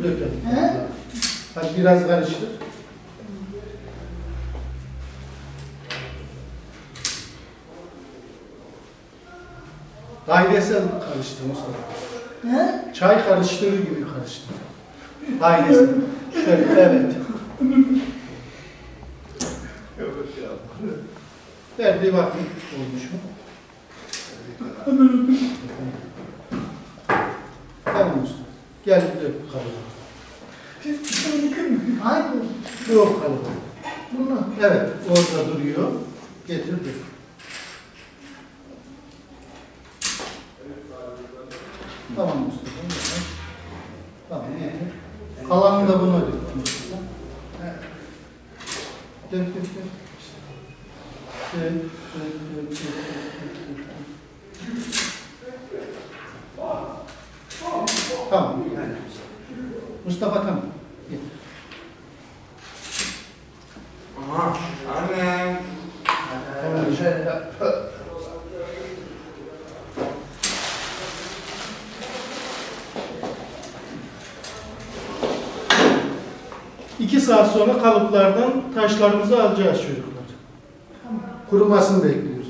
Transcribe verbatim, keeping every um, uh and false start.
dökelim. He? Hadi biraz karıştır. Dairesel karıştır Mustafa. He? Çay karıştırır gibi karıştır. Dairesel. Şöyle, evet. Ver bir bakayım. Olmuş mu? Tamam Mustafa. Gel bir dök kalıbı. Hayır. Yok kalıbı. Bunu. Evet, orada duruyor. Getir dök. Tamam Mustafa. Tamam, getir. Kalanını da buna dök Mustafa. Dök, dök, dök. Dök, dök, dök, dök, dök, dök. Tamam. Mustafa tamam. Gel. Aha, annem. Tamam. Şöyle. İki saat sonra kalıplardan taşlarımızı alacağız çocuklar. Kurumasını bekliyoruz.